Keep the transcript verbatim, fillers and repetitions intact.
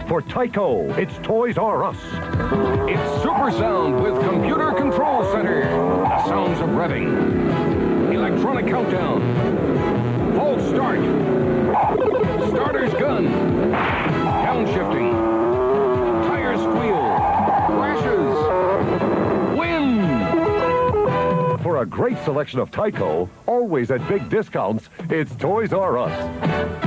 for Tyco. It's Toys R Us. It's Super Sound with Computer Control Center. The sounds of revving. Electronic countdown. False start. Starter's gun. Downshifting. Tire squeal. Crashes. Wind. For a great selection of Tyco, always at big discounts, it's Toys R Us.